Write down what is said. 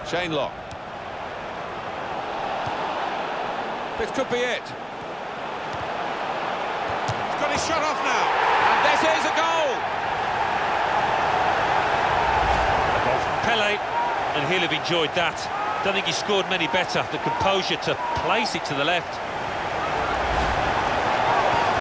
Shane Long. This could be it. He's got his shot off now. And this is a goal! A goal from Pele, and he'll have enjoyed that. Don't think he scored many better. The composure to place it to the left.